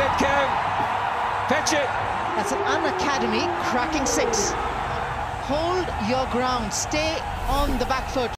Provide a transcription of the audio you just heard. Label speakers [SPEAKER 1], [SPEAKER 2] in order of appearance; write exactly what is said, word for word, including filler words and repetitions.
[SPEAKER 1] Let go. Fetch it.
[SPEAKER 2] That's an unacademy cracking six. Hold your ground. Stay on the back foot.